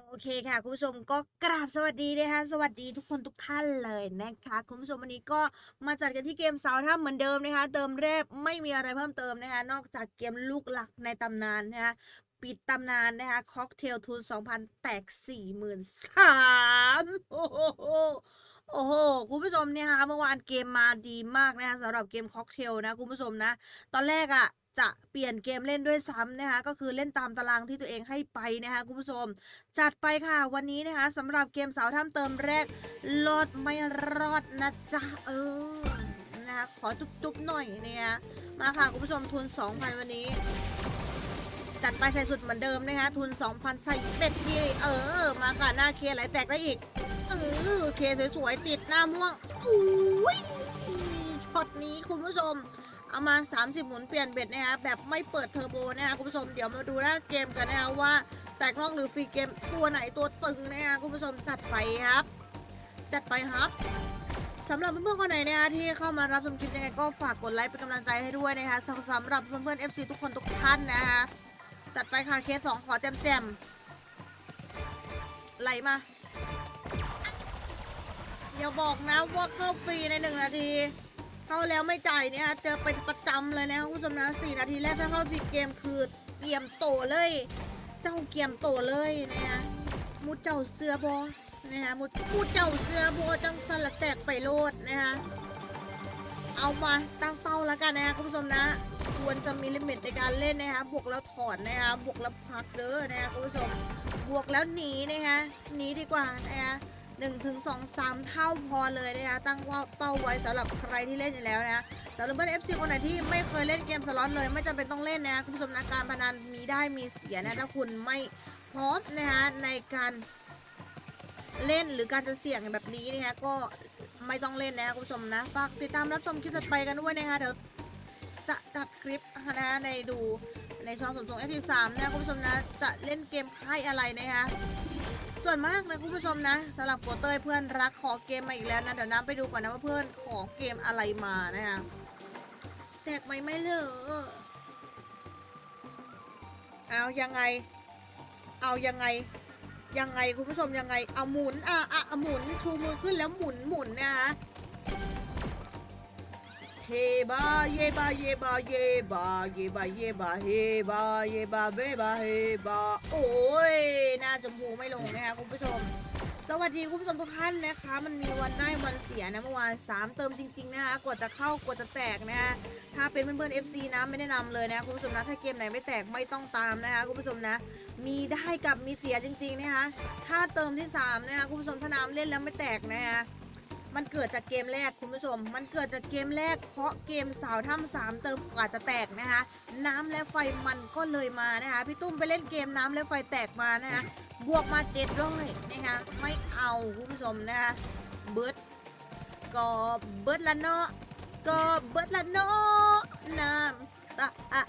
โอเคค่ะคุณผู้ชมก็กราบสวัสดีนะคะสวัสดีทุกคนทุกท่านเลยนะคะคุณผู้ชมวันนี้ก็มาจัดกันที่เกมสาวถ้ำเหมือนเดิมนะคะเติมแรกไม่มีอะไรเพิ่มเติมนะคะนอกจากเกมลูกหลักในตำนานนะคะปิดตำนานนะคะค็อกเทลทุน2,000แตก43,000โอ้โหโอ้โหคุณผู้ชมเนี่ยค่ะเมื่อวานเกมมาดีมากนะคะสำหรับเกมค็อกเทลนะคุณผู้ชมนะตอนแรกอ่ะจะเปลี่ยนเกมเล่นด้วยซ้ำนะคะก็คือเล่นตามตารางที่ตัวเองให้ไปนะคะคุณผู้ชม จัดไปค่ะวันนี้นะคะสำหรับเกมสาวถ้ำเติมแรกรอดไม่รอดนะจ๊ะนะคะขอจุ๊บๆหน่อยเนี่ยมาค่ะคุณผู้ชมทุน 2,000 วันนี้จัดไปใส่สุดเหมือนเดิมนะคะทุน 2,000 ใส่เป็ดที่มาค่ะหน้าเคไหลแตกได้อีกเคสวยๆติดหน้าม่วงอุ้ยช็อตนี้คุณผู้ชมเอามา30หมุนเปลี่ยนเบ็ดนะคะแบบไม่เปิดเทอร์โบนะคะคุณผู้ชมเดี๋ยวมาดูหน้าเกมกันนะคะว่าแตกนอกหรือฟรีเกมตัวไหนตัวตึงนะคะคุณผู้ชมจัดไปครับจัดไปครับสำหรับเพื่อนๆคนไหนนะคะที่เข้ามารับชมคลิปยังไงก็ฝากกดไลค์เป็นกำลังใจให้ด้วยนะคะสำหรับเพื่อนๆ FC ทุกคนทุกท่านนะคะจัดไปค่ะเคส2ขอแจมไหลมาอย่าบอกนะว่าเข้าฟรีใน1 นาทีเข้าแล้วไม่จ่ายเนี่ยเจอเป็นประจำเลยนะคุณผู้ชมนะ4 นาทีแรกถ้าเข้าฟรีเกมคือเกียมโตเลยเจ้าเกียมโตเลยนะมุดเจ้าเสือบอนะคะมุดเจ้าเสือบอจังสลักแตกไปโลดนะคะเอามาตั้งเป้าแล้วกันนะคะคุณผู้ชมนะควรจะมีลิมิตในการเล่นนะคะบวกแล้วถอนนะคะบวกแล้วพักเด้อนะคะคุณผู้ชมบวกแล้วหนีนะคะหนีดีกว่านะคะ1 ถึง 2 3 เท่าพอเลยนะคะตั้งว่าเป้าไว้สำหรับใครที่เล่นอยู่แล้วนะสำหรับเพื่อน FC คนไหนที่ไม่เคยเล่นเกมสล็อตเลยไม่จำเป็นต้องเล่นนะคุณผู้ชมนะการพนันมีได้มีเสียนะถ้าคุณไม่พร้อมนะคะในการเล่นหรือการจะเสี่ยงแบบนี้นะคะก็ไม่ต้องเล่นนะคุณผู้ชมนะฝากติดตามรับชมคลิปถัดไปกันด้วยนะคะเดี๋ยวจะจัดคลิปนะในดูในช่องสมทรง F3 นะคุณผู้ชมนะจะเล่นเกมค่ายอะไรนะคะส่วนมากนะคุณผู้ชมนะสำหรับโกเต้ยเพื่อนรักขอเกมมาอีกแล้วนะเดี๋ยวน้ำไปดูก่อนนะว่าเพื่อนขอเกมอะไรมานะคะแตกไหมไม่เลยเอายังไงคุณผู้ชมยังไงเอาหมุนหมุนชูมือขึ้นแล้วหมุนนะคะเฮบาเยบาเยบาเยบาเยบาเยบาเฮบาเยบาเบบาเฮบาโอ้ยหน้าจมูกไม่ลงนะคะคุณผู้ชมสวัสดีคุณผู้ชมทุกท่านนะคะมันมีวันได้วันเสียนะเมื่อวาน3เติมจริงๆนะคะกว่าจะเข้ากว่าจะแตกนะคะถ้าเป็นเพื่อนๆ FC นะไม่แนะนำเลยนะคุณผู้ชมนะถ้าเกมไหนไม่แตกไม่ต้องตามนะคะคุณผู้ชมนะมีได้กับมีเสียจริงๆนะคะถ้าเติมที่3นะคะคุณผู้ชมถ้าน้ำเล่นแล้วไม่แตกนะคะมันเกิดจากเกมแรกคุณผู้ชมมันเกิดจากเกมแรกเพราะเกมสาวถ้ำ3เติมกว่าจะแตกนะคะน้ำและไฟมันก็เลยมานะคะพี่ตุ้มไปเล่นเกมน้ำและไฟแตกมานะคะบวกมา700นะคะไม่เอาคุณผู้ชมนะคะเบิร์ดก็เบิร์ดละเนาะก็เบิร์ดละเนาะน้ำ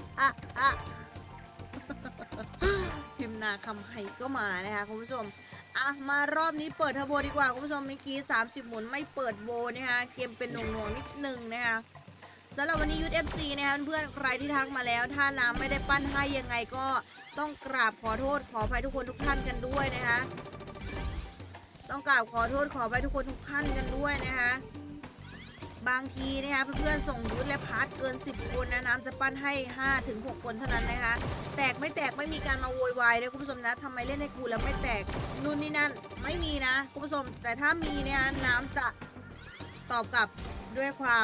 พิมพ์นาคำไฮก็มานะคะคุณผู้ชมมารอบนี้เปิดเทอร์โบดีกว่าคุณผู้ชมเมื่อกี้30หมุนไม่เปิดโบนะคะเกมเป็นหน่วงๆนิดนึงนะคะสำหรับวันนี้ยุทธ FC นะคะเพื่อนๆใครที่ทักมาแล้วถ้าน้ำไม่ได้ปั้นให้ยังไงก็ต้องกราบขอโทษขออภัยทุกคนทุกท่านกันด้วยนะคะต้องกราบขอโทษขออภัยทุกคนทุกท่านกันด้วยนะคะบางทีนะคะเพื่อนๆส่งยุทธและพาร์ทเกิน10คนนะน้ำจะปั้นให้5 ถึง 6คนเท่านั้นนะคะแตกไม่แตกไม่มีการมาโวยวายเลยคุณผู้ชมนะทำไมเล่นให้กูแล้วไม่แตกนู่นนี่นั่นไม่มีนะคุณผู้ชมแต่ถ้ามีเนี่ยน้ำจะตอบกลับด้วยความ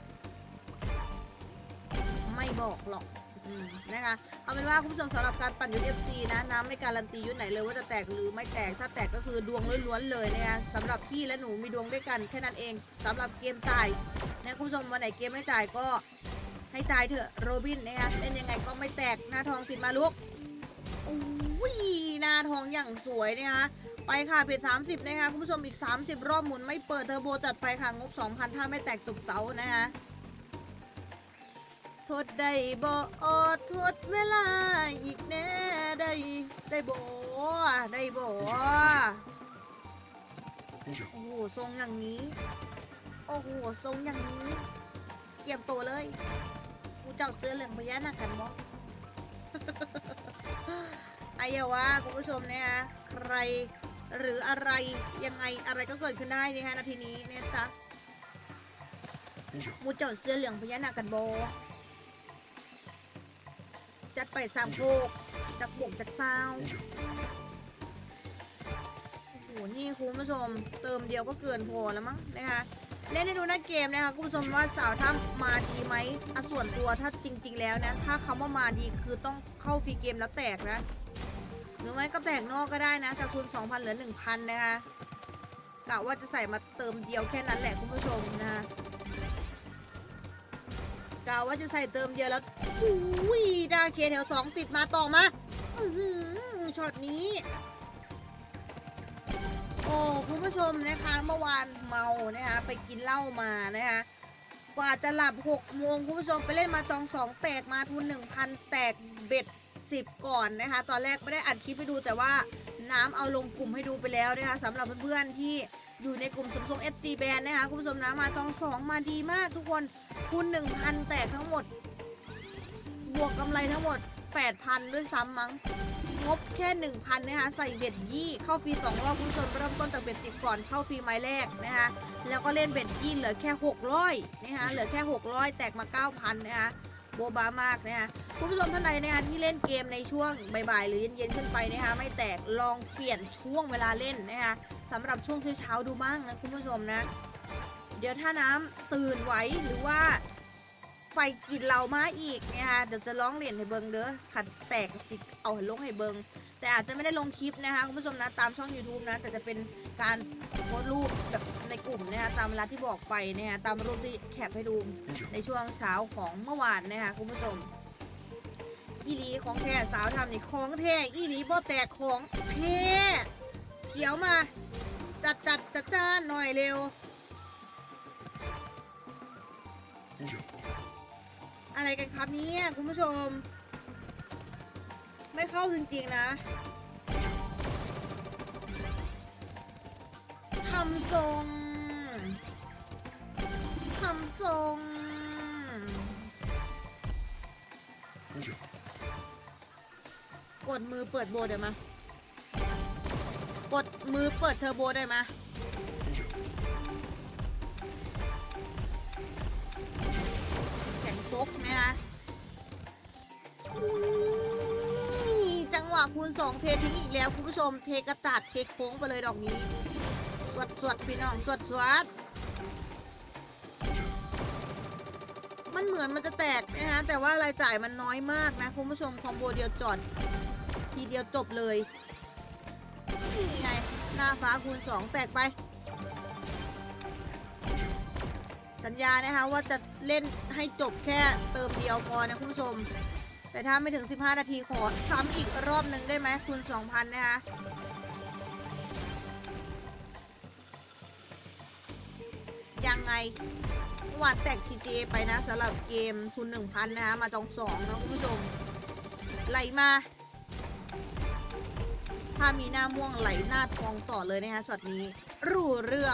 ไม่บอกหรอกนะคะเอาเป็นว่าคุณผู้ชมสำหรับการปั่นยุทธ FC นะน้ำไม่การันตียุทธไหนเลยว่าจะแตกหรือไม่แตกถ้าแตกก็คือดวงล้วนๆเลยนะคะสำหรับพี่และหนูมีดวงด้วยกันแค่นั้นเองสำหรับเกมตายนะคุณผู้ชมวันไหนเกมไม่จ่ายก็ให้ตายเถอะโรบินนะคะเล่นยังไงก็ไม่แตกหน้าทองติดมาลุกอุ้ยหน้าทองอย่างสวยนะคะไปค่ะเพจ30นะคะคุณผู้ชมอีก30รอบหมุนไม่เปิดเทอร์โบจัดไปค่ะงบ 2,000 ถ้าไม่แตกจบเจ้านะคะทดได้บ่ทดเวลาอีกแน่ได้บ่โอ้โหทรงอย่างนี้โอ้โหทรงอย่างนี้เกี่ยมโตเลยกูเจ้าเสื้อเหลืองพญานาคกันบ่ไอ้ยาวะคุณผู้ชมเนี่ยใครหรืออะไรยังไงอะไรก็เกิดขึ้นได้นะคะนาทีนี้เนี่ยจ้ะมูเจ้าเสื้อเหลืองพญานาคกันโบจัดไปสามโคกจักบกจักเศร้าโอ้โหนี่คุณผู้ชมเติมเดียวก็เกินพอแล้วมั้งนะคะเล่นให้ดูหน้าเกมนะคะคุณผู้ชมว่าสาวถ้ามาดีไหมส่วนตัวถ้าจริงๆแล้วนะถ้าคำว่ามาดีคือต้องเข้าฟรีเกมแล้วแตกนะหรือไม่ก็แตกนอกก็ได้นะจากคุณ 2,000 เหลือ 1,000 นะคะกะว่าจะใส่มาเติมเดียวแค่นั้นแหละคุณผู้ชมนะคะกะว่าจะใส่เติมเดียวแล้วอุ้ยดาเคแถว2ติดมาต่อมาช็อตนี้โอ้คุณผู้ชมนะคะเมื่อวานเมานะคะไปกินเหล้ามานะคะกว่าจะหลับ6 โมงคุณผู้ชมไปเล่นมาจอง2แตกมาทุน 1,000 แตกเบ็ด10ก่อนนะคะตอนแรกไม่ได้อัดคลิปไปดูแต่ว่าน้ำเอาลงกลุ่มให้ดูไปแล้วนะคะสำหรับเพื่อนๆที่อยู่ในกลุ่มสมทรง FC Band นะคะคุณผู้ชมนะมาจอง2มาดีมากทุกคนทุน 1,000 แตกทั้งหมดบวกกำไรทั้งหมด 8,000 ด้วยซ้ำมั้งงบแค่ 1,000 นะคะใส่เบ็ดยี่เข้าฟรี2 รอบคุณผู้ชมเริ่มต้นจากเบ็ด10ก่อนเข้าฟรีไม้แรกนะคะแล้วก็เล่นเบ็ดยี่เหลือแค่600นะคะเหลือแค่600แตกมา 9,000 นะคะโบบามากนะคะคุณผู้ชมท่านใดนะคะที่เล่นเกมในช่วงบ่ายๆหรือเย็นๆขึ้นไปนะคะไม่แตกลองเปลี่ยนช่วงเวลาเล่นนะคะสำหรับช่วงเช้าๆดูบ้างนะคุณผู้ชมนะเดี๋ยวถ้าน้ำตื่นไหวหรือว่าไปกินเหล้ามาอีกนะคะเดี๋ยวจะร้องเรียนให้เบิงเด้อขัดแตกสิเอาลงให้เบิงแต่อาจจะไม่ได้ลงคลิปนะคะคุณผู้ชมนะตามช่อง YouTube นะแต่จะเป็นการโพสต์รูปแบบในกลุ่มนะคะตามเวลาที่บอกไปนะคะตามรูปที่แคปให้ดูในช่วงเช้าของเมื่อวานนะคะคุณผู้ชมอีหลีของแท้สาวทำนี่ของแท้อีหลีบ่แตกของแท้เขียวมาจัดจ้านหน่อยเร็วอะไรกันครับเนี่ยคุณผู้ชมไม่เข้าจริงๆนะทำทรงกดมือเปิดโบได้ไหมกดมือเปิดเทอร์โบได้ไหมแข็งซกนะคะจังหวะคูณ2เททิ้งอีกแล้วคุณผู้ชมเทกระจาดเทโค้งไปเลยดอกนี้สวดพี่น้องสวดมันเหมือนมันจะแตกนะคะแต่ว่ารายจ่ายมันน้อยมากนะคุณผู้ชมคอมโบเดียวจอดทีเดียวจบเลยนี่ไงหน้าฟ้าคูณ2แตกไปสัญญานะคะว่าจะเล่นให้จบแค่เติมเดียวพอนะคุณผู้ชมแต่ถ้าไม่ถึง15 นาทีขอซ้ำอีกรอบหนึ่งได้ไหมคูณ 2,000 นะคะยังไงวัดแตกทีเจไปนะสำหรับเกมทุน 1,000 นะคะมาจอง2นะคุณผู้ชมไหลมาถ้ามีหน้าม่วงไหลหน้าทองต่อเลยนะคะช็อตนี้รู้เรื่อง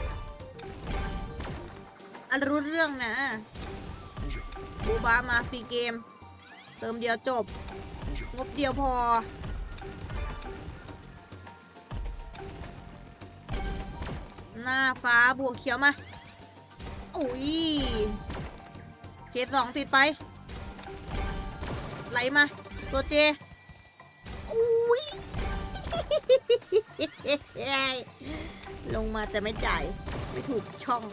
นะบูบามาฟรีเกมเติมเดียวจบงบเดียวพอหน้าฟ้าบวกเขียวมาอุ้ยเคส2ติดไปไหลมาตัวเจอุ้ย ลงมาแต่ไม่จ่ายไม่ถูกช่อง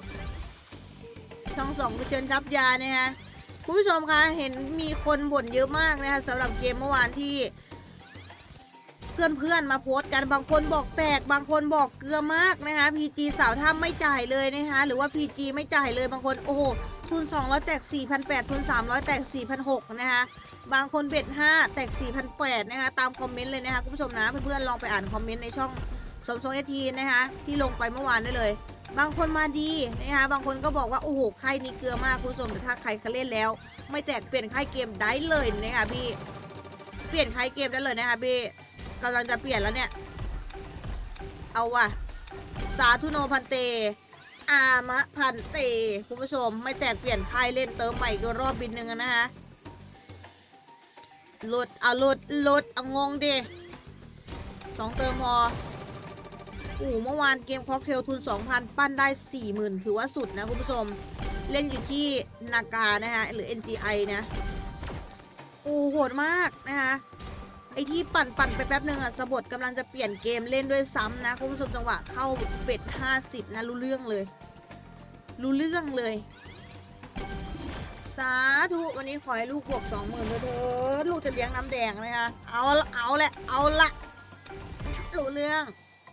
2ก็เชิญทับยาเนี่ยฮะคุณผู้ชมคะเห็นมีคนบ่นเยอะมากนะคะสำหรับเกมเมื่อวานที่เพื่อนมาโพสต์กันบางคนบอกแตกบางคนบอกเกลือมากนะคะ PG สาวถ้าไม่จ่ายเลยนะคะหรือว่า PG ไม่จ่ายเลยบางคนโอ้โหทุน200แตก 4,800 ทุน300แตก 4,600 นะคะบางคนเบ็ด5แตก 4,800 นะคะตามคอมเมนต์เลยนะคะคุณผู้ชมนะเพื่อนๆลองไปอ่านคอมเมนต์ในช่องสมทรงเอทีนะคะที่ลงไปเมื่อวานได้เลยบางคนมาดีนะคะบางคนก็บอกว่าโอ้โหค่ายนี้เกลือมากคุณผู้ชมแต่ถ้าใครเคยเล่นแล้วไม่แตกเปลี่ยนค่ายเกมได้เลยนะคะพี่เปลี่ยนค่ายเกมได้เลยนะคะพี่กำลังจะเปลี่ยนแล้วเนี่ยเอาว่ะสาธุโนพันเตอามะพันเตคุณผู้ชมไม่แตกเปลี่ยนค่ายเล่นเติมใหม่ก็รอบบินหนึ่งนะคะลดเอางงดิ 2 เติมพอเมื่อวานเกมค็อกเทลทุน 2,000 ปั้นได้ 40,000 ถือว่าสุดนะคุณผู้ชมเล่นอยู่ที่นากานะคะหรือ NGI นะโหดมากนะคะไอที่ปั่นไปแป๊บหนึ่งอะสะบดกำลังจะเปลี่ยนเกมเล่นด้วยซ้ำนะคุณผู้ชมจังหวะเข้าเบ็ด50นะรู้เรื่องเลยสาธุวันนี้ขอให้ลูกบวก 20,000เถอะลูกจะเลี้ยงน้ำแดงนะคะเอาละรู้เรื่อง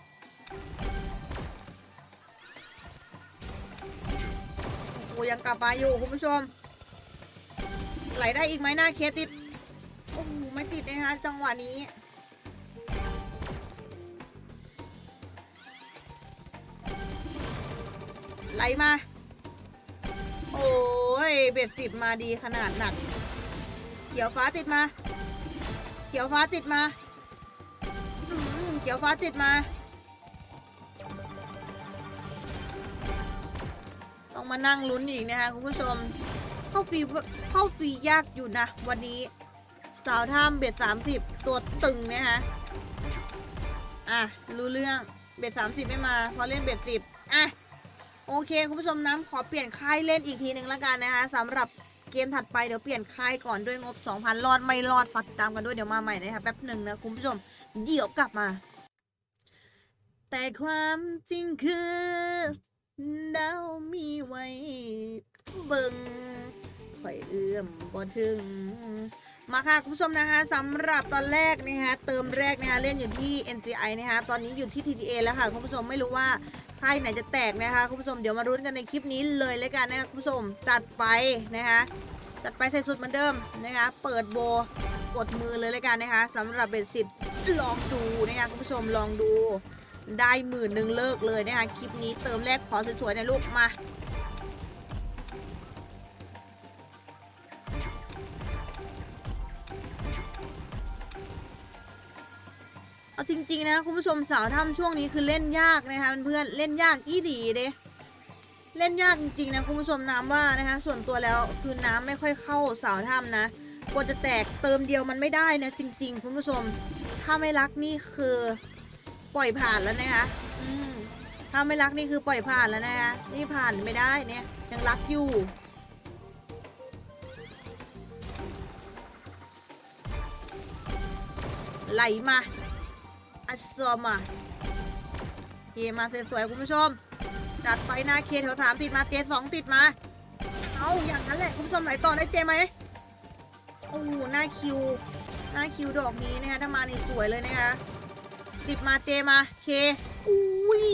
ยังกลับมาอยู่คุณผู้ชมไหลได้อีกไหมหน้าเคสติดไม่ติดนะคะจังหวะนี้ไหลมาโอ้ยเบ็ดติดมาดีขนาดหนักเขียวฟ้าติดมาเขียวฟ้าติดมาต้องมานั่งลุ้นอีกนะคะคุณผู้ชมเข้าฟรียากอยู่นะวันนี้สาวท่ามเบ็ด30ตัวตึงนะคะรู้เรื่องเบ็ด30ไม่มาพอเล่นเบ็ด10โอเคคุณผู้ชมน้ำขอเปลี่ยนค่ายเล่นอีกทีหนึ่งแล้วกันนะคะสำหรับเกมถัดไปเดี๋ยวเปลี่ยนค่ายก่อนด้วยงบ 2,000 รอดไม่รอดฝากติดตามกันด้วยเดี๋ยวมาใหม่นะคะแป๊บหนึ่งนะคุณผู้ชมเดี๋ยวกลับมาแต่ความจริงคือดาวมีไว้เบิ่งค่อยเอื้อมบ่ถึงมาค่ะคุณผู้ชมนะคะสำหรับตอนแรกนะคะเติมแรกนะคะเล่นอยู่ที่ NGI นะคะตอนนี้อยู่ที่ TTA แล้วค่ะคุณผู้ชมไม่รู้ว่าค่ายไหนจะแตกนะคะคุณผู้ชมเดี๋ยวมารุ้นกันในคลิปนี้เลยเลยกันนะคะคุณผู้ชมจัดไปนะคะจัดไปใส่สุดเหมือนเดิมนะคะเปิดโบกดมือเลยเลยกันนะคะสำหรับเบ็ด10ลองดูนะคะคุณผู้ชมลองดูได้10,000เลิกเลยนะคะคลิปนี้เติมแรกขอสวยๆนะลูกมาเอาจริงๆนะคุณผู้ชมสาวถ้ำช่วงนี้คือเล่นยากนะคะเพื่อนเล่นยากอีดีเด้เล่นยากจริงๆนะคุณผู้ชมน้ำว่านะคะส่วนตัวแล้วคือน้ำไม่ค่อยเข้าสาวถ้ำนะกว่าจะแตกเติมเดียวมันไม่ได้นะจริงๆคุณผู้ชมถ้าไม่รักนี่คือปล่อยผ่านแล้วนะคะถ้าไม่รักนี่คือปล่อยผ่านแล้วนะคะนี่ผ่านไม่ได้เนี่ยยังรักอยู่ไหลมาอัสซอมาเฮมาสวยๆคุณผู้ชมจัดไปหน้าเคแถว3ติดมาเจ2ติดมาเอาอย่างนั้นแหละคุณผู้ชมไหลต่อได้เจไหมหน้าคิวดอกนี้นะคะถ้ามานี่สวยเลยนะคะ10มาเจมาเคอุ้ย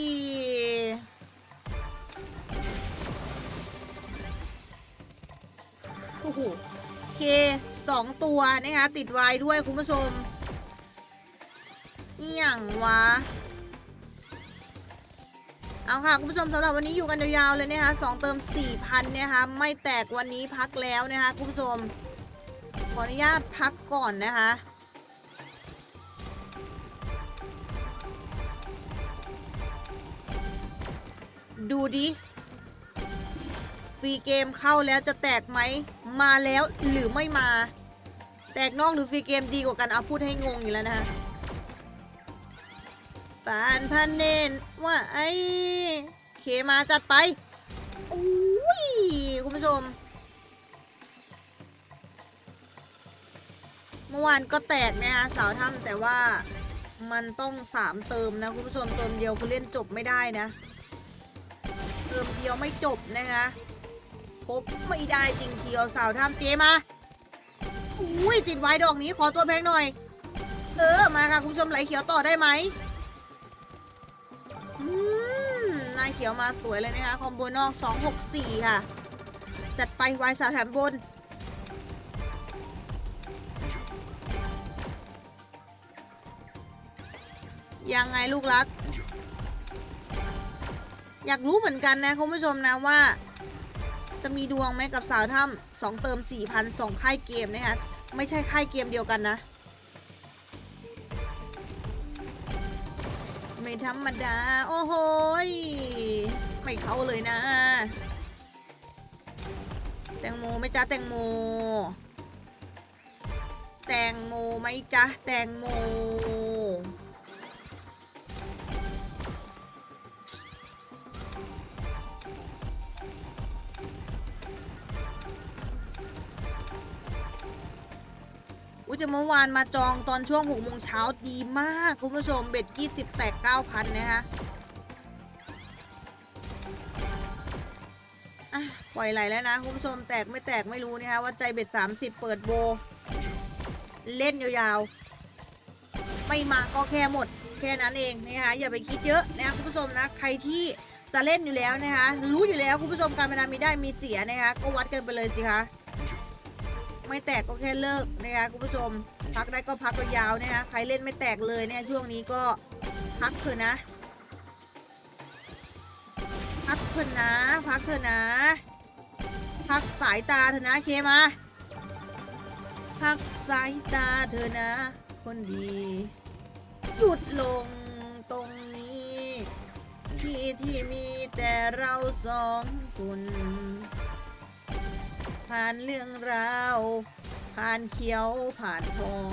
เค2ตัวนะคะติดไว้ด้วยคุณผู้ชมอย่างวะเอาค่ะคุณผู้ชมสำหรับวันนี้อยู่กันยาวๆเลยนะคะ2เติม 4,000นะคะไม่แตกวันนี้พักแล้วนะคะคุณผู้ชมขออนุญาตพักก่อนนะคะดูดิฟรีเกมเข้าแล้วจะแตกไหมมาแล้วหรือไม่มาแตกนอกหรือฟรีเกมดีกว่ากันเอาพูดให้งงอยู่แล้วนะคะปานพันเนนว่าไอ้เคมาจัดไปอุ้ยคุณผู้ชมเมื่อวานก็แตกนะคะสาวถ้ำแต่ว่ามันต้อง3เติมนะคุณผู้ชมเติมเดียวคือเล่นจบไม่ได้นะเติมเดียวไม่จบนะคะครบไม่ได้จริงเทียวสาวถ้ำเจมาอุ้ยติดไว้ดอกนี้ขอตัวแพงหน่อยมาค่ะคุณผู้ชมไหลเขียวต่อได้ไหมนายเขียวมาสวยเลยนะคะคอมโบนอก264ค่ะจัดไปไว้สาวแถมบนยังไงลูกรักอยากรู้เหมือนกันนะคุณผู้ชมนะว่าจะมีดวงไหมกับสาวถ้ำ2เติม 4,000 2ค่ายเกมนะคะไม่ใช่ค่ายเกมเดียวกันนะไม่ธรรมดาโอ้โหไม่เข้าเลยนะแตงโมไหมจ๊ะแตงโมไหมจ๊ะแตงโมจะเมื่อวานมาจองตอนช่วง6 โมงเช้าดีมากคุณผู้ชมเบ็ด20แตก 9,000 นะคะปล่อยไหลแล้วนะคุณผู้ชมแตกไม่แตกไม่รู้นะคะว่าใจเบ็ด30เปิดโบเล่นยาวๆไม่มาก็แค่หมดแค่นั้นเองนะคะอย่าไปคิดเยอะนะคุณผู้ชมนะใครที่จะเล่นอยู่แล้วนะคะรู้อยู่แล้วคุณผู้ชมการพนันมีได้มีเสียนะคะก็วัดกันไปเลยสิคะไม่แตกก็แค่เลิกนะคะคุณผู้ชมพักได้ก็พักยาวนะคะใครเล่นไม่แตกเลยเนี่ยช่วงนี้ก็พักเถอะนะพักเถอะนะพักเถอะนะพักสายตาเถอะนะเคมาพักสายตาเถอะนะคนดีหยุดลงตรงนี้ที่มีแต่เราสองคนผ่านเรื่องราวผ่านเขียวผ่านทอง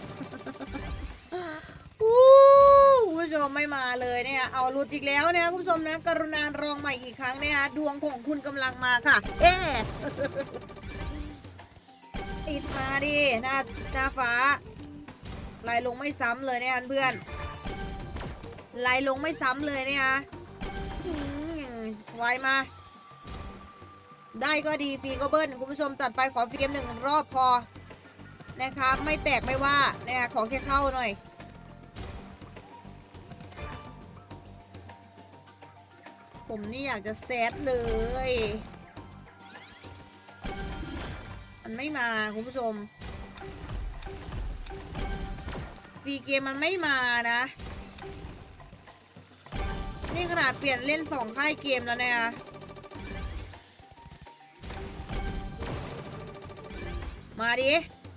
คุณผู้ชมไม่มาเลยเนี่ยเอาหลุดอีกแล้วเนี่ยคุณผู้ชมนะกรุณาลองใหม่อีกครั้งเนี่ยดวงของคุณกำลังมาค่ะติดมาดิหน้าฟ้าไหลลงไม่ซ้ำเลยเนี่ยเพื่อนไหลลงไม่ซ้ำเลยเนี่ยไวมาได้ก็ดีฟรีก็เบิ้ลคุณผู้ชมจัดไปขอฟรีเกม1 รอบพอนะคะไม่แตกไม่ว่านะคะขอแค่เข้าหน่อยผมนี่อยากจะแซดเลยมันไม่มาคุณผู้ชมฟรีเกมมันไม่มานะนี่ขนาดเปลี่ยนเล่น2 ค่ายเกมแล้วเนี่ยมาดิ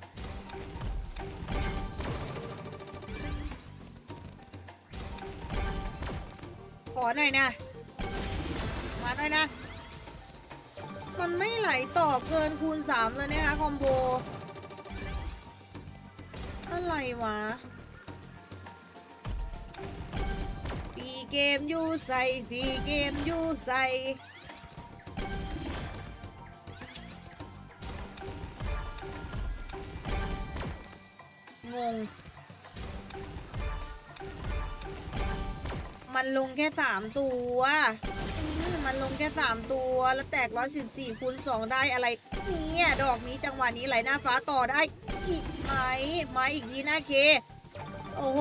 ขอหน่อยนะมาหน่อยนะมันไม่ไหลต่อเกินคูณ3เลยนะคะคอมโบอะไรวะฟีเกมยูใส่ฟีเกมยูใส่งงมันลงแค่3 ตัวมันลงแค่3 ตัวแล้วแตก114คูณ2ได้อะไรเนี่ยดอกนี้จังหวะนี้ไหลหน้าฟ้าต่อได้อีกไหมมาอีกทีหน้าเคโอ้โห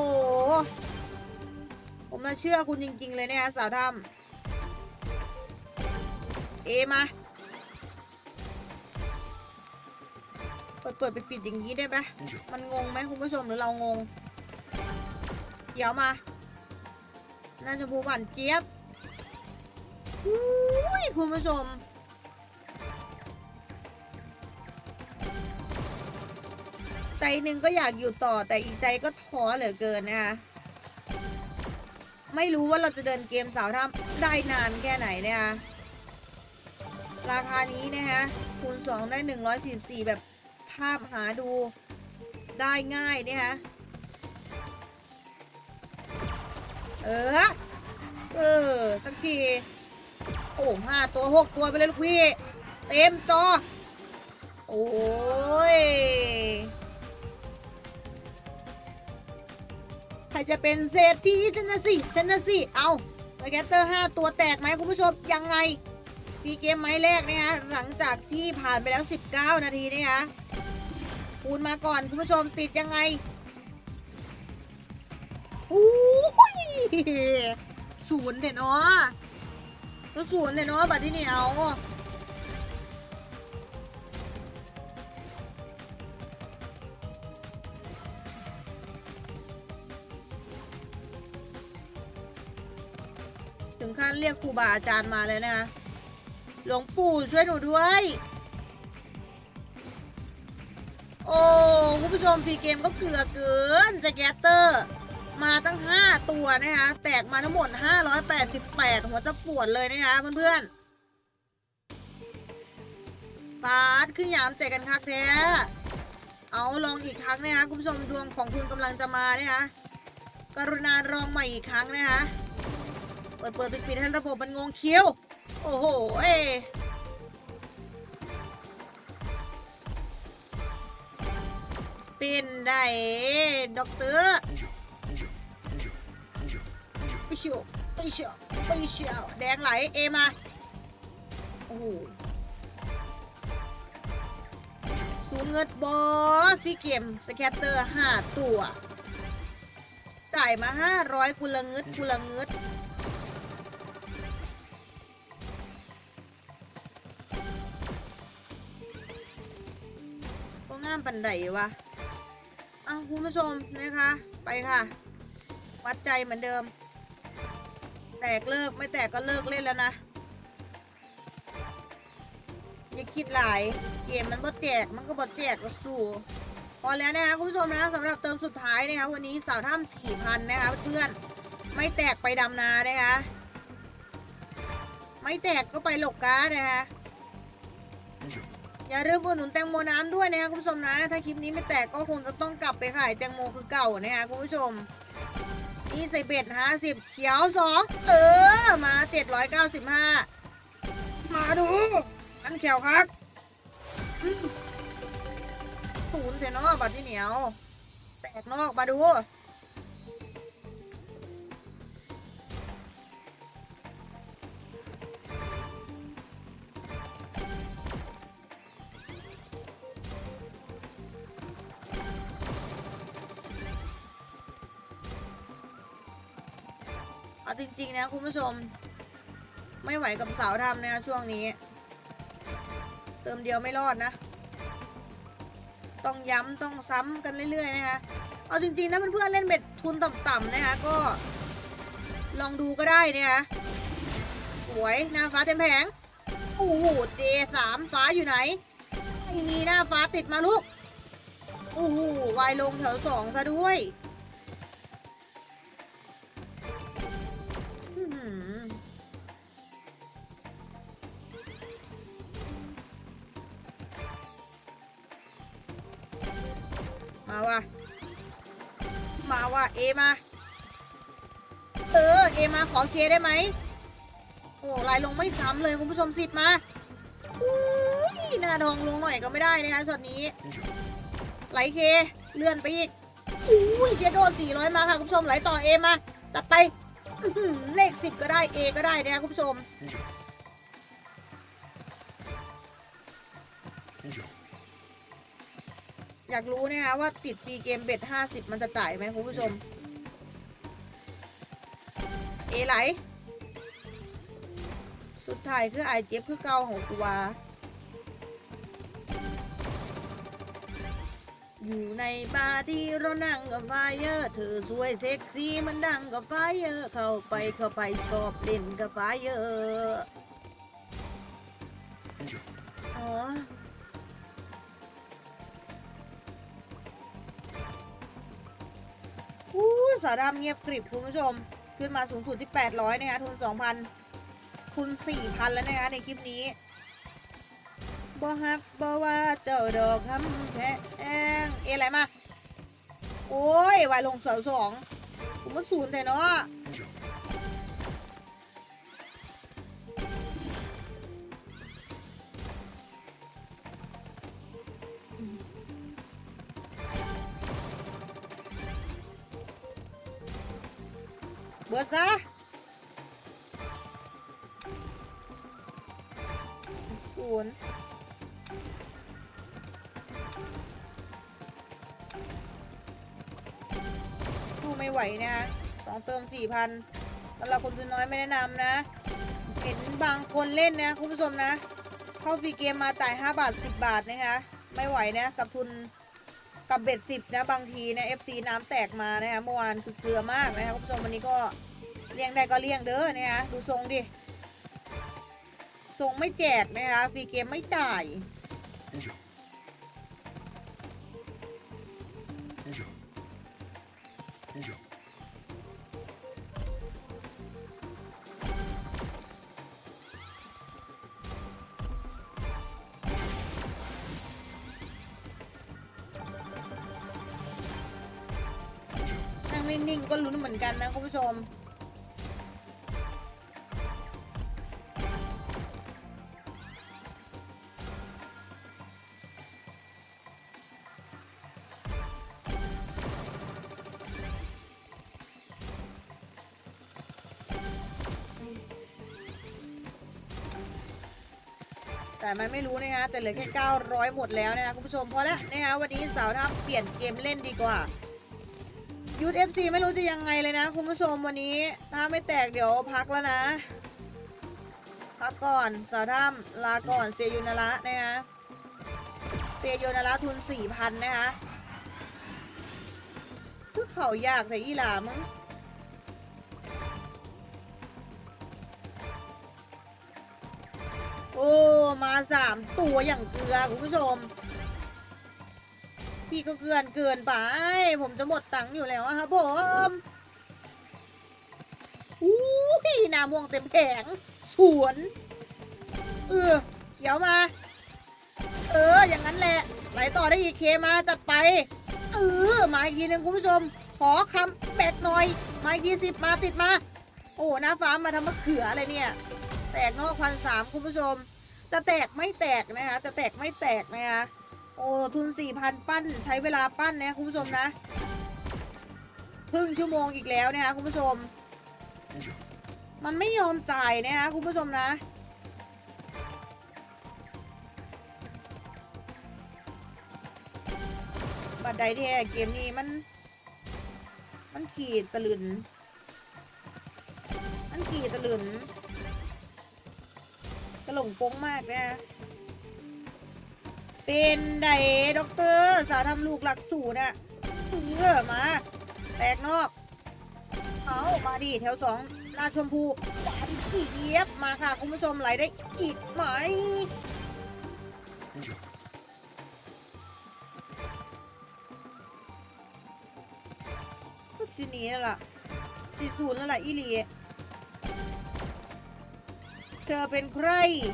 ผมน่าเชื่อคุณจริงๆเลยนะคะสาวทำมาเปิดไปปิดอย่างนี้ได้ไหมมันงงไหมคุณผู้ชมหรือเรางงเดี๋ยวมาน่าจะบูหวานเจี๊ยบคุณผู้ชมใจหนึ่งก็อยากอยู่ต่อแต่อีกใจก็ท้อเหลือเกินนะคะไม่รู้ว่าเราจะเดินเกมสาวทำได้นานแค่ไหนนะคะราคานี้นะคะคูณ2ได้144แบบภาพหาดูได้ง่ายนะคะสักทีโอ้5 ตัว 6 ตัวไปเลยลูกพี่เต็มจอโอ้ยใครจะเป็นเศรษฐีชนะสิเอาสแกตเตอร์5 ตัวแตกไหมคุณผู้ชมยังไงฟีเกมไม้แรกนะคะหลังจากที่ผ่านไปแล้ว19 นาทีนะคะคูณมาก่อนคุณผู้ชมติดยังไง0เด็ดเนาะก็0เด็ดเนาะบัดที่นี่เอาถึงขั้นเรียกครูบาอาจารย์มาเลยนะคะหลวงปู่ช่วยหนูด้วยโอ้คุณผู้ชมฟรีเกมก็เกลือเกินสแกตเตอร์มาตั้ง5 ตัวนะคะแตกมาทั้งหมด588หัวจะปวดเลยนะคะเพื่อนๆปาดขึ้นยามแตกกันคักแท้เอาลองอีกครั้งนะคะคุณผู้ชมดวงของคุณกำลังจะมานะคะกรุณาลองใหม่อีกครั้งนะคะเปิดปิดให้ระบบมันงงคิ้วโอ้โหเป็นได้ด็อกเตอร์ไปเชียวไปเชียวไปเชียวแดงไหลเอมาโอ้โหสูงเงินบอสพี่เกมสแคตเตอร์5 ตัวจ่ายมา500กุละเงิดกุละเงิดก็งามปันไดวะเอาคุณผู้ชมนะคะไปค่ะวัดใจเหมือนเดิมแตกเลิกไม่แตกก็เลิกเล่นแล้วนะอย่าคิดหลายเกมมันบ่แจกมันก็บ่แจกก็สู้พอแล้วนะคะคุณผู้ชมนะสำหรับเติมสุดท้ายนะคะวันนี้สาวถ้ำ4,000นะคะเพื่อนไม่แตกไปดำนานะคะไม่แตกก็ไปหลกการ์ดนะคะอย่าลืมอุดหนุนแตงโมน้ำด้วยนะคะคุณผู้ชมนะถ้าคลิปนี้ไม่แตกก็คงจะต้องกลับไปขายแตงโมคือเก่านะคะคุณผู้ชมนี่ใส่เบ็ด50เขียว2มา795มาดูอันเขียวครับศูนย์เซนอบัตรที่เหนียวแตกนอกมาดูเอาจริงๆนะคุณผู้ชมไม่ไหวกับสาวทำนะช่วงนี้เติมเดียวไม่รอดนะต้องย้ำต้องซ้ำกันเรื่อยๆนะคะเอาจริงๆนะเพื่อนๆเล่นเบ็ดทุนต่ำๆนะคะก็ลองดูก็ได้นะคะสวยหน้าฟ้าเต็มแผงโอ้โหJ3ฟ้าอยู่ไหนไม่มีหน้าฟ้าติดมาลูกโอ้โหวายลงแถว2ซะด้วยมาว่ะเอมาเอมาขอเคได้ไหมโอ้ลายลงไม่ซ้ำเลยคุณผู้ชม10มาอุ้ยหน้าทองลงหน่อยก็ไม่ได้นะคะช็อตนี้ไหลเคเลื่อนไปอีกอุ้ยเชโด400มาค่ะคุณผู้ชมไหลต่อเอมาตัดไปเลข10ก็ได้เอก็ได้นะคะคุณผู้ชมอยากรู้นะคะว่าติดฟรีเกมเบ็ด50มันจะจ่ายไหมคุณผู้ชมเอไหลสุดท้ายคือไอเจ็บคือเก่าของกูวาอยู่ในบาร์ที่เรานั่งกับไฟเยอร์เธอสวยเซ็กซี่มันดังกับไฟเยอร์เข้าไปชอบเล่นกับไฟเยอร์อ๋อสาวดำเงียบกริบคุณผู้ชมขึ้นมาสูงสุดที่800นะคะทุน 2,000 ทุน 4,000 แล้วนะคะในคลิปนี้บ่ฮักบ่ว่าเจ้าดอกคำแพงอะไรมาโอ้ยวายลง2ผมมาศูนย์แต่เนาะเบิดซะศูนย์ดูไม่ไหวนะคะ2เติม 4,000 สำหรับคนทุนน้อยไม่แนะนำนะเห็นบางคนเล่นนะคุณผู้ชมนะเข้าฟรีเกมมาจ่าย5 บาท 10 บาทนะคะไม่ไหวนะกับทุนกับเบ็ด10นะบางทีนะ FC น้ำแตกมานะคะเมื่อวานคือเกลือมากนะคะคุณผู้ชมวันนี้ก็เลี่ยงได้ก็เลี่ยงเด้อนะคะดูทรงดิทรงไม่แจกนะคะฟรีเกมไม่จ่ายนั่งนิ่งๆก็ลุ้นเหมือนกันนะคุณผู้ชมแต่มันไม่รู้นะคะแต่เหลือแค่900หมดแล้วนะคะคุณผู้ชมพอแล้วนะคะวันนี้สาวถ้าเปลี่ยนเกมเล่นดีกว่ายูท FC ไม่รู้จะยังไงเลยนะคุณผู้ชมวันนี้ถ้าไม่แตกเดี๋ยวพักแล้วนะพักก่อนสาวถ้ำลาก่อนเซยุนาระนะคะเซยุนาระทุน 4,000 นะคะคือเขายากแต่อีหลามึงโอ้มา3ตัวอย่างเกลือคุณผู้ชมพี่ก็เกินไปผมจะหมดตังค์อยู่แล้วครับผมอู้ยหน้าม่วงเต็มแผงสวนเขียวมาอย่างนั้นแหละไหลต่อได้อีกเคมาจัดไปมาอีกทีหนึ่งคุณผู้ชมขอคำแบกหน่อยมาอีกที10มาติดมาโอ้หน้าฟ้ามาทำมะเขืออะไรเนี่ยแตกนอก1,300คุณผู้ชมจะแตกไม่แตกนะคะจะแตกไม่แตกนะคะโอ้ทุน 4,000 ปั้นใช้เวลาปั้นนะคุณผู้ชมนะครึ่งชั่วโมงอีกแล้วนะคะคุณผู้ชมมันไม่ยอมจ่ายนะคะคุณผู้ชมนะบัดใดที่เกมนี้มันขี่ตะลึนกระหลงโป้งมากนะเป็นไดด็อกเตอร์สาทำลูกหลักสูตรอะมาแตกนอกเอามาดิแถว2ราชชมพูหวานเกียบมาค่ะคุณผู้ชมไหลได้อีกไหมก็สีนี้แล้วล่ะ40แล้วล่ะอีหลีเธอเป็นใคร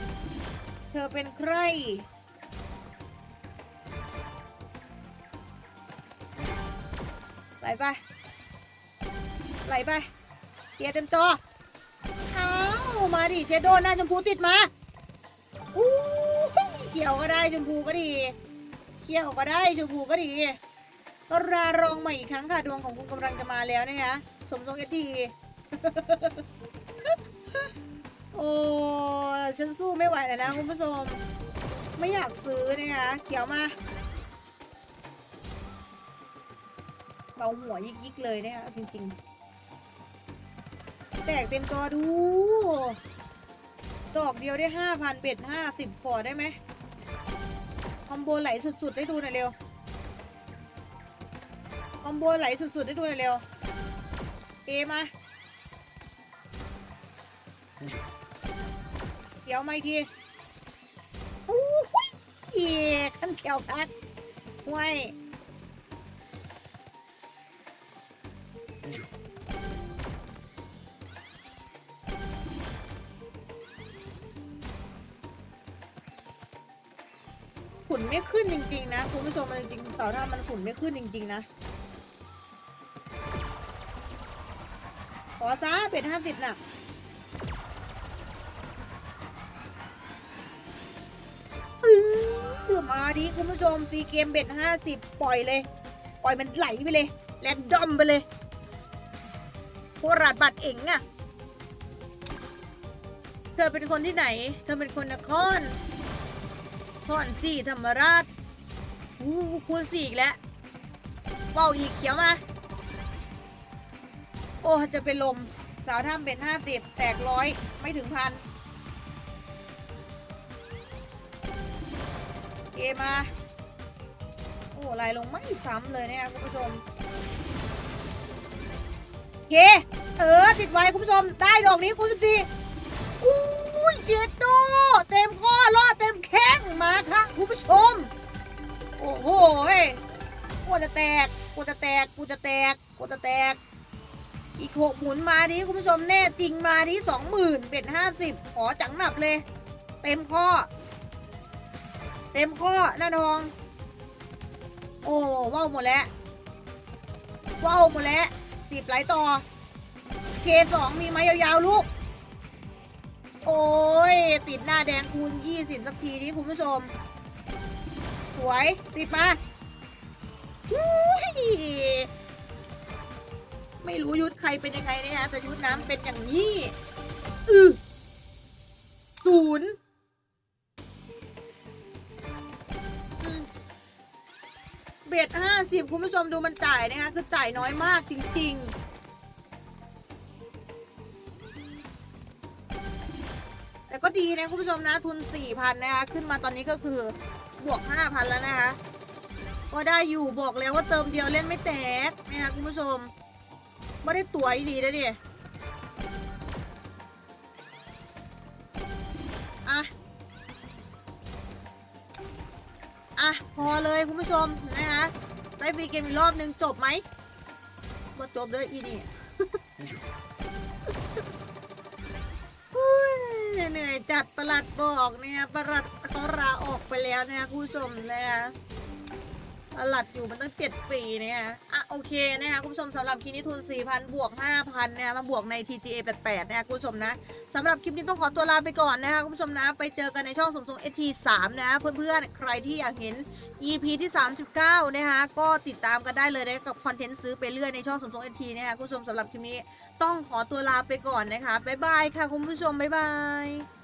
ไหลไปเกียร์เต็มจอเอามาดิเชโดหน้าชมพูติดมาเขียวก็ได้ชมพูก็ดีเขียวก็ได้ชมพูก็ดีก็รองใหม่อีกครั้งค่ะดวงของคุณกำลังจะมาแล้วนะคะสมทรงเอทีโอ้ฉันสู้ไม่ไหวแล้วนะคุณผู้ชมไม่อยากซื้อนะคะเขียวมาเบาหัวยิกๆเลยนะคะจริงๆแตกเต็มจอดูดอกเดียวได้ 5,000 เบ็ด50ขอได้ไหมคอมโบไหลสุดๆได้ดูหน่อยเร็วคอมโบไหลสุดๆได้ดูหน่อยเร็วเอมาเขียวมาอีกทีขั้นเขียวคักห่วยขุนไม่ขึ้นจริงๆนะคุณผู้ชมมันจริงๆเสาถ้ามันขุนไม่ขึ้นจริงๆนะขอซะเป็ด50น่ะมาดิคุณผู้ชมฟรีเกมเบ็ด50ปล่อยเลยปล่อยมันไหลไปเลยแรนดอมไปเลยโคราชบัตรเอ๋งอะเธอเป็นคนที่ไหนเธอเป็นคนนคร4ธรรมราชคูณ4อีกแล้วว้าวอีกเขียวมาโอ้จะเป็นลมสาวถ้ำเบ็ด50แตก100ไม่ถึง1,000เกมมาโอ้ไหลลงไม่ซ้ำเลยนะคะคุณผู้ชมเคติดไว้คุณผู้ชมได้ดอกนี้คูณ14อุ้ยเชดโดเต็มข้อรอดเต็มแข้งมาค่ะคุณผู้ชมโอ้โหกูจะแตกอีก6หมุนมาดิคุณผู้ชมแน่จริงมาดิ20,000เบ็ด50ขอจังหนับเลยเต็มข้อหน้าทองโอ้ว้าวหมดแล้ว10ไหลต่อK2มีไหมยาวๆลูกโอ้ยติดหน้าแดงคูณ20สักทีนี้คุณผู้ชมสวย10มาไม่รู้ยุทธใครเป็นยังไงนะคะแต่ยุทธน้ำเป็นอย่างนี้0 เบ็ด50คุณผู้ชมดูมันจ่ายนะคะคือจ่ายน้อยมากจริงๆแต่ก็ดีนะคุณผู้ชมนะทุน 4,000 นะคะขึ้นมาตอนนี้ก็คือบวก 5,000 แล้วนะคะก็ได้อยู่บอกแล้วว่าเติมเดียวเล่นไม่แตกนะคะคุณผู้ชมไม่ได้ตั๋วอีหลีนะดิพอเลยคุณผู้ชมนะคะได้ฟรีเกมอีกรอบนึงจบไหมว่าจบเลยอีนี่ เหนื่อยจัดประหลัดบอกนะคะประหลัดเขาลาออกไปแล้วนะคะคุณผู้ชมนะคะประหลัดอยู่มันตั้ง7 ปีนะคะโอเคนะคะคุณผู้ชมสำหรับคลิปนี้ทุน 4,000 บวก 5,000 นะคะมาบวกใน TGA 88นะคะคุณผู้ชมนะสำหรับคลิปนี้ต้องขอตัวลาไปก่อนนะคะคุณผู้ชมนะไปเจอกันในช่องสมทรง ST3 นะเพื่อนๆใครที่อยากเห็น EP ที่ 39นะคะก็ติดตามกันได้เลยนะกับคอนเทนต์ซื้อไปเรื่อยในช่องสมทรง ST นะคะคุณผู้ชมสำหรับคลิปนี้ต้องขอตัวลาไปก่อนนะคะบ๊ายบายค่ะคุณผู้ชมบ๊ายบาย